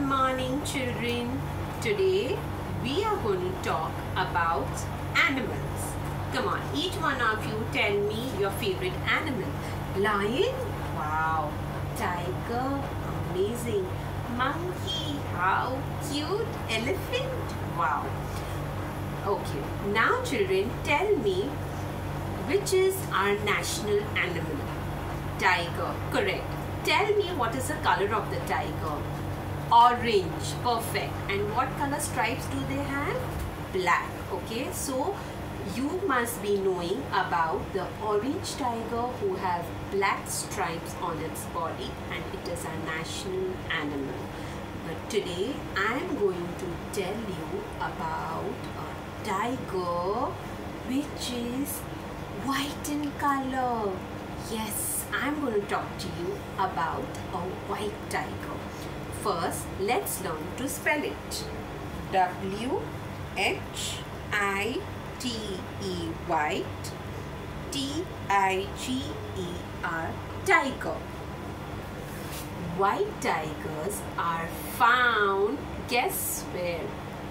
morning, children. Today we are going to talk about animals. Come on, each one of you tell me your favorite animal. Lion? Wow. Tiger? Amazing. Monkey? How cute. Elephant? Wow. Okay, now children, tell me which is our national animal? Tiger. Correct. Tell me what is the color of the tiger? Orange. Perfect. And what color stripes do they have? Black. Okay, so you must be knowing about the orange tiger who have black stripes on its body, and it is a national animal. But today I am going to tell you about a tiger which is white in color. Yes, I'm going to talk to you about a white tiger. First, let's learn to spell it. W-H-I-T-E, white, T-I-G-E-R, tiger. White tigers are found, guess where?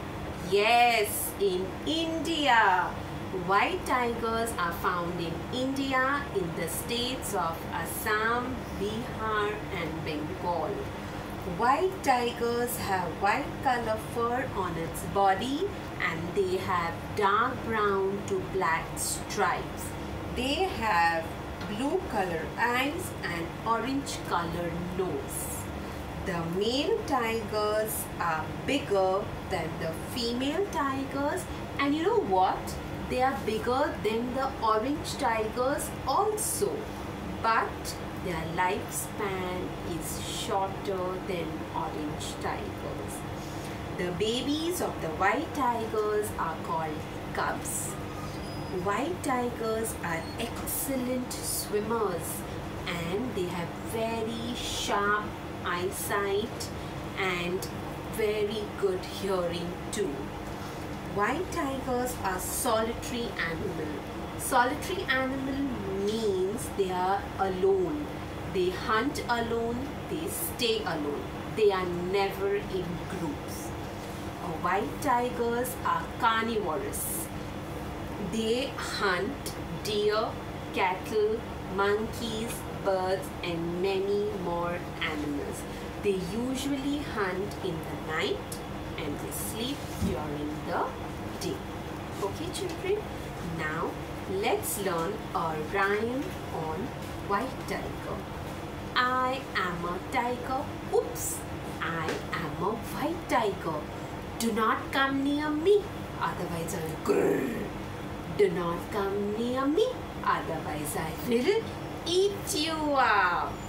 Yes, in India. White tigers are found in India, in the states of Assam, Bihar and Bengal. White tigers have white color fur on its body and they have dark brown to black stripes. They have blue color eyes and orange color nose. The male tigers are bigger than the female tigers, and you know what? They are bigger than the orange tigers also, but their lifespan is shorter than orange tigers. The babies of the white tigers are called cubs. White tigers are excellent swimmers and they have very sharp eyesight and very good hearing too. White tigers are solitary animal. Solitary animal means they are alone. They hunt alone, they stay alone. They are never in groups. White tigers are carnivorous. They hunt deer, cattle, monkeys, birds and many more animals. They usually hunt in the night and they sleep during the day. Okay children, now let's learn a rhyme on white tiger. I am a tiger, oops, I am a white tiger. Do not come near me, otherwise I will grrr. Do not come near me, otherwise I will eat you up.